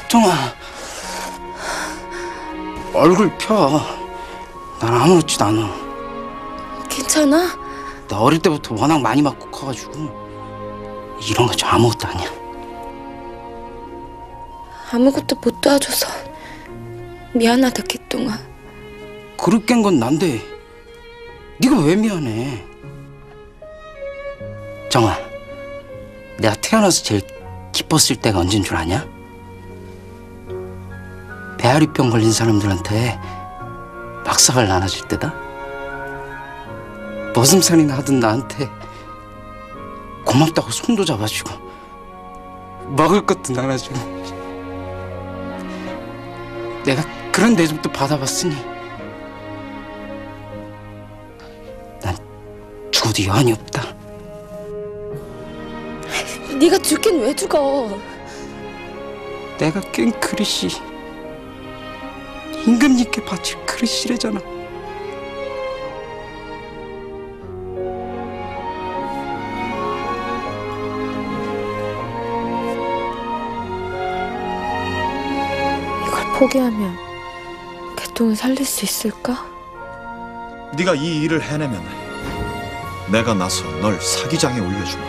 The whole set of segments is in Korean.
정아, 얼굴 펴. 난 아무렇지도 않아. 괜찮아? 나 어릴 때부터 워낙 많이 맞고 커가지고 이런 거 좀 아무것도 아니야. 아무것도 못 도와줘서 미안하다, 개똥아. 그릇 깬 건 난데 네가 왜 미안해? 정아, 내가 태어나서 제일 기뻤을 때가 언제인 줄 아냐? 배앓이병 걸린 사람들한테 막사발 나눠줄 때다. 머슴살이나 하던 나한테 고맙다고 손도 잡아주고 먹을 것도 나눠주고. 내가 그런 대접도 받아봤으니 난 죽어도 여한이 없다. 네가 죽긴 왜 죽어? 내가 깬 그릇이 임금님께 바칠 그릇이래잖아. 이걸 포기하면 개똥을 살릴 수 있을까? 네가 이 일을 해내면 내가 나서 널 사기장에 올려주마.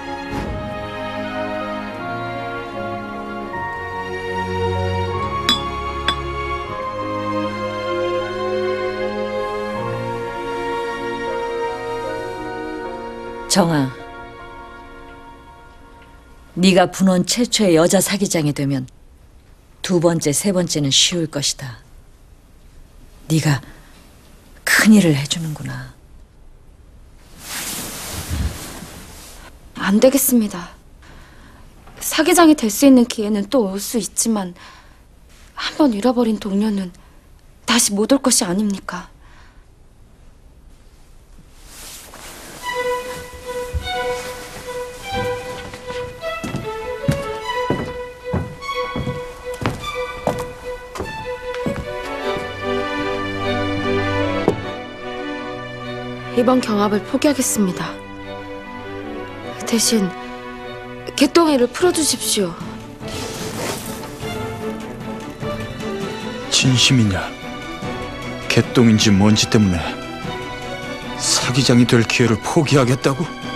정아, 네가 분원 최초의 여자 사기장이 되면 두 번째, 세 번째는 쉬울 것이다. 네가 큰일을 해주는구나. 안 되겠습니다. 사기장이 될 수 있는 기회는 또 올 수 있지만 한 번 잃어버린 동료는 다시 못 올 것이 아닙니까? 이번 경합을 포기하겠습니다. 대신 개똥이를 풀어주십시오. 진심이냐? 개똥인지 뭔지 때문에 사기장이 될 기회를 포기하겠다고?